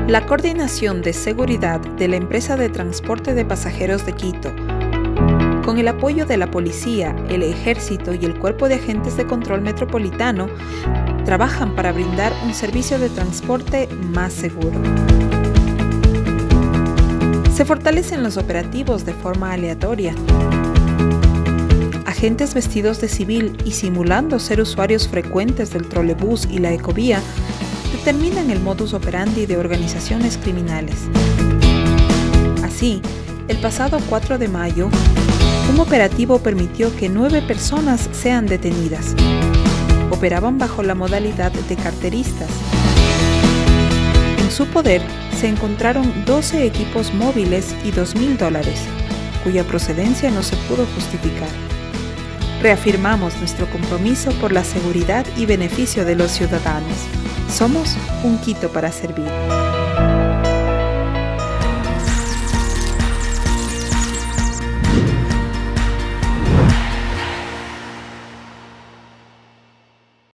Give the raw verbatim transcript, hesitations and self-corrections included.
La Coordinación de Seguridad de la Empresa de Transporte de Pasajeros de Quito, con el apoyo de la Policía, el Ejército y el Cuerpo de Agentes de Control Metropolitano, trabajan para brindar un servicio de transporte más seguro. Se fortalecen los operativos de forma aleatoria. Agentes vestidos de civil y simulando ser usuarios frecuentes del trolebús y la ecovía determinan el modus operandi de organizaciones criminales. Así, el pasado cuatro de mayo, un operativo permitió que nueve personas sean detenidas. Operaban bajo la modalidad de carteristas. En su poder se encontraron doce equipos móviles y dos mil dólares, cuya procedencia no se pudo justificar. Reafirmamos nuestro compromiso por la seguridad y beneficio de los ciudadanos. Somos un Quito para servir.